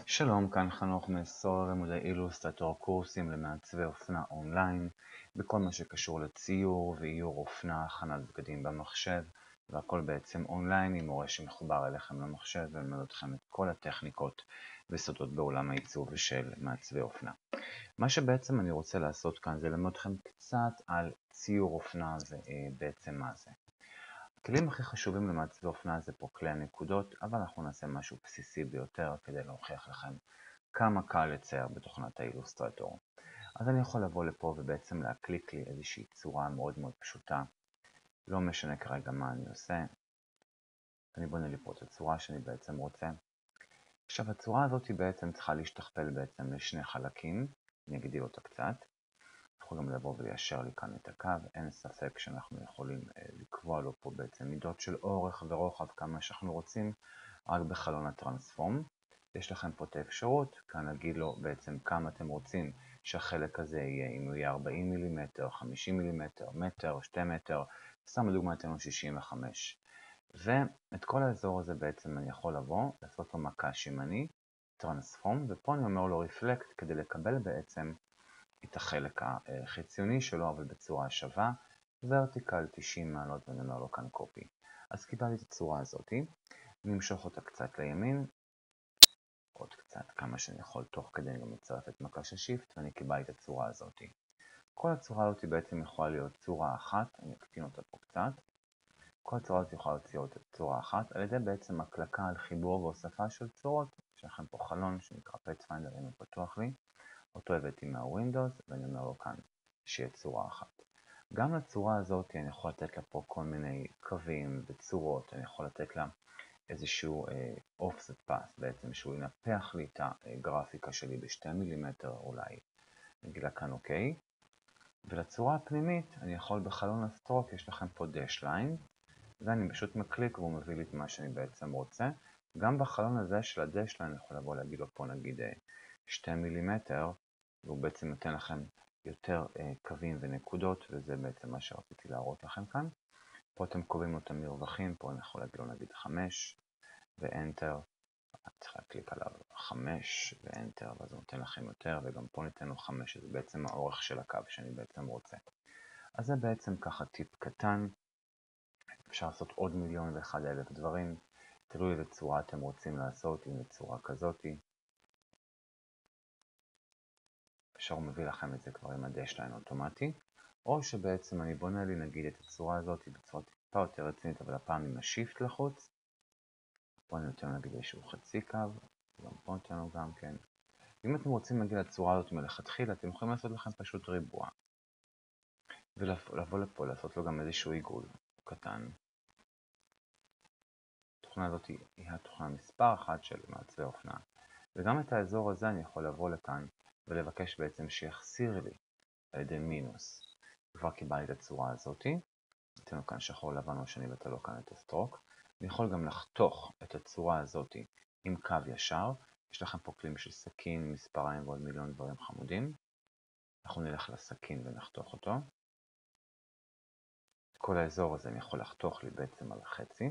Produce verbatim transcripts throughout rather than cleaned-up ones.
שלום, כאן חנוך מסולו לימודי אילוסטרטור, קורסים למעצבי אופנה אונליין, בכל מה שקשור לציור ואיור אופנה, הכנת בגדים במחשב, והכל בעצם אונליין עם מורה שמחובר אליכם למחשב ולמד אתכם את כל הטכניקות וסודות בעולם העיצוב של מעצבי אופנה. מה שבעצם אני רוצה לעשות כאן זה ללמד אתכם קצת על ציור אופנה ובעצם מה זה. הכלים הכי חשובים למעצבי אופנה זה פה כלי הנקודות, אבל אנחנו נעשה משהו בסיסי ביותר כדי להוכיח לכם כמה קל לצייר בתוכנת האילוסטרטור. אז אני יכול לבוא לפה ובעצם להקליק לי איזושהי צורה מאוד מאוד פשוטה. לא משנה כרגע מה אני עושה. אני בונה לי פה את הצורה שאני בעצם רוצה. עכשיו הצורה הזאת היא בעצם צריכה להשתכפל בעצם לשני חלקים. אני אגדיל אותה קצת. יכול גם לבוא וליישר לי כאן את הקו, אין ספק שאנחנו יכולים לקבוע לו פה בעצם מידות של אורך ורוחב כמה שאנחנו רוצים, רק בחלון הטרנספורם. יש לכם פה את האפשרות, כאן נגיד לו בעצם כמה אתם רוצים שהחלק הזה יהיה, אם הוא יהיה ארבעים מילימטר, חמישים מילימטר, מטר, שני מטר, סתם לדוגמה אתנו שישים וחמש. ואת כל האזור הזה בעצם אני יכול לבוא, לעשות לו מקש ימני, טרנספורם, ופה אני אומר לו רפלקט כדי לקבל בעצם את החלק החיצוני שלו, אבל בצורה שווה, ורטיקל תשעים מעלות, ואני אומר לו כאן קופי. אז קיבלתי את הצורה הזאת, נמשוך אותה קצת לימין, עוד קצת כמה שאני יכול, תוך כדי אני גם מצרף את מקש השיפט, ואני קיבלתי את הצורה הזאת. כל הצורה הזאת בעצם יכולה להיות צורה אחת, אני אקטין אותה פה קצת. כל הצורה הזאת יכולה להיות צורה אחת, על ידי בעצם הקלקה על חיבור והוספה של צורות. יש לכם פה חלון שנקרא פאת'פיינדר, אם הוא פתוח לי. אותו הבאתי מהווינדוס, ואני אומר לו כאן שיהיה צורה אחת. גם לצורה הזאת אני יכול לתת לה פה כל מיני קווים וצורות, אני יכול לתת לה איזשהו offset path, בעצם שהוא ינפח לי את הגרפיקה שלי בשתי מילימטר אולי. נגיד לה כאן אוקיי. ולצורה הפנימית אני יכול בחלון הסטרוק, יש לכם פה dash line, ואני פשוט מקליק והוא מביא לי את מה שאני בעצם רוצה. גם בחלון הזה של ה-dash line אני יכול לבוא להגיד לו פה נגיד שתי מילימטר, והוא בעצם נותן לכם יותר אה, קווים ונקודות, וזה בעצם מה שרציתי להראות לכם כאן. פה אתם קובעים לו את המרווחים, פה אני יכול להגיד לו נגיד חמש, ואנטר, צריך להקליק עליו חמש, ואנטר, ואז הוא נותן לכם יותר, וגם פה ניתן לו חמש, שזה בעצם האורך של הקו שאני בעצם רוצה. אז זה בעצם ככה טיפ קטן, אפשר לעשות עוד מיליון ואחד אלף דברים, תלוי איזה צורה אתם רוצים לעשות, אם צורה כזאת. אפשר הוא מביא לכם את זה כבר עם הדשליין אוטומטי, או שבעצם אני בונה לי נגיד את הצורה הזאת בצורה טיפה יותר רצינית, אבל הפעם עם השיפט לחוץ. פה אני נותן נגיד איזשהו חצי קו, גם פה נותן לו גם כן. אם אתם רוצים להגיד לצורה הזאת מלכתחילה, אתם יכולים לעשות לכם פשוט ריבוע. ולבוא לפה, לעשות לו גם איזשהו עיגול קטן. התוכנה הזאת היא התוכנה מספר אחת של מעצבי אופנה. וגם את האזור הזה אני יכול לבוא לכאן ולבקש בעצם שיחסיר לי על ידי מינוס. כבר קיבלתי את הצורה הזאת. ניתן לו כאן שחור לבן או שאני אבטל לו כאן את הסטרוק. אני יכול גם לחתוך את הצורה הזאת עם קו ישר. יש לכם פה כלים של סכין, מספריים ועוד מיליון דברים חמודים. אנחנו נלך לסכין ונחתוך אותו. את כל האזור הזה אני יכול לחתוך לי בעצם על חצי.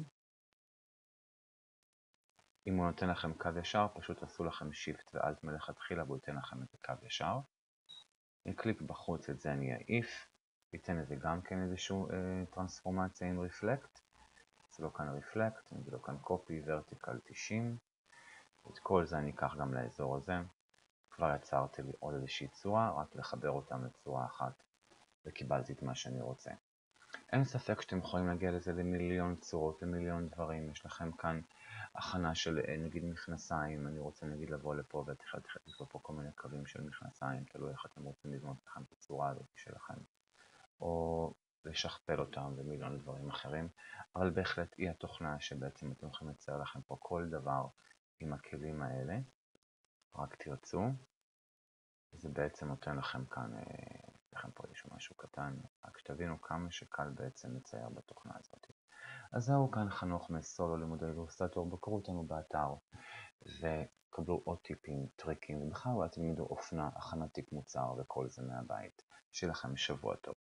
אם הוא נותן לכם קו ישר, פשוט תעשו לכם שיפט ואלט מלכתחילה והוא ייתן לכם את הקו ישר. אני קליק בחוץ, את זה אני אעיף. ייתן לזה גם כן איזושהי אה, טרנספורמציה עם רפלקט. זה לא כאן רפלקט, אני אגיד לו כאן קופי, ורטיקל תשעים. את כל זה אני אקח גם לאזור הזה. כבר יצרתי לי עוד איזושהי צורה, רק לחבר אותם לצורה אחת. וקיבלתי את מה שאני רוצה. אין ספק שאתם יכולים להגיע לזה למיליון צורות, למיליון דברים. יש לכם כאן הכנה של נגיד מכנסיים, אני רוצה נגיד לבוא לפה ותכף תכף פה כל מיני קווים של מכנסיים, תלוי איך אתם רוצים לבנות לכם את הצורה הזאת שלכם. או לשכפל אותם ומיליון דברים אחרים, אבל בהחלט היא התוכנה שבעצם אתם יכולים לצייר לכם פה כל דבר עם הכלים האלה. רק תרצו. זה בעצם נותן לכם כאן, לכם פה איזשהו משהו קטן, רק שתבינו כמה שקל בעצם לצייר בתוכנה הזאת. אז זהו, כאן חנוך מסולו לימודי אילוסטרטור, בקרו אותנו באתר וקבלו עוד טיפים, טריקים, ובכלל אולי תלמדו אופנה, הכנת תיק מוצר וכל זה מהבית. שיהיה לכם שבוע טוב.